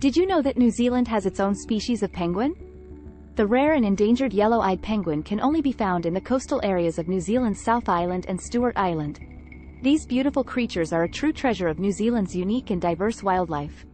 Did you know that New Zealand has its own species of penguin? The rare and endangered yellow-eyed penguin can only be found in the coastal areas of New Zealand's South Island and Stewart Island. These beautiful creatures are a true treasure of New Zealand's unique and diverse wildlife.